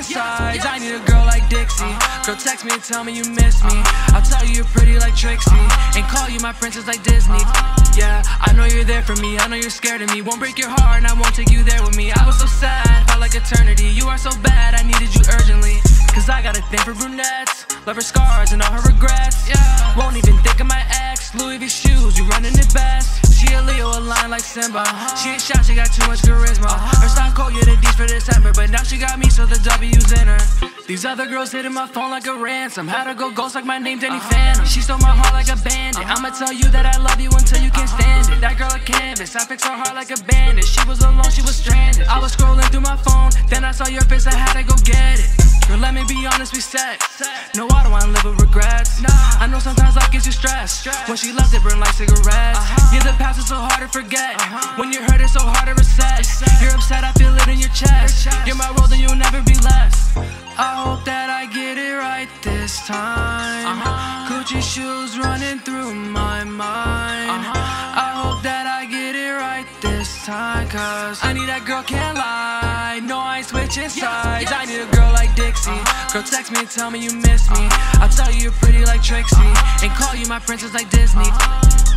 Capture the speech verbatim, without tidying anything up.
switching sides. I need a girl like Dixie. Girl, text me and tell me you miss me. I'll tell you you're pretty like Trixie, and call you my princess like Disney. Yeah, I know you're there for me, I know you're scared of me. Won't break your heart and I won't take you there with me. I was so sad, felt like eternity. You are so bad, I needed you urgently. Cause I got a thing for brunettes, love her scars and all her regrets. Yeah, won't even think of my ex. Louis V shoes, you running it best. She a Leo, a line like Simba. She ain't shy, she got too much charisma. Her style cold, yeah, the D's for December. But now she got me, so the W's in her. These other girls hitting my phone like a ransom. Had her go ghost like my name Danny Phantom. She stole my heart like a bandit. I'ma tell you that I love you until you can't stand it. That girl a canvas, I fixed her heart like a bandit. She was alone, she was stranded. I was scrolling through my phone, then I saw your face, I had to go get it. Girl, let me be honest, we set. No, I don't wanna live with regrets. I know sometimes life gets you stressed. When she left, it burned like cigarettes. Yeah, the past is so hard to forget. When you're hurt, it's so hard to reset. You're upset, I feel it in your chest. You're my rose and you'll never be less. I hope that I get it right this time. Gucci shoes running through my mind. I hope that I get it right this time. Cause I need that girl, can't lie. No, I ain't switching sides. I need a girl like Dixie. Girl, text me and tell me you miss me. I'll tell you you're pretty like Trixie, and call you my princess like Disney.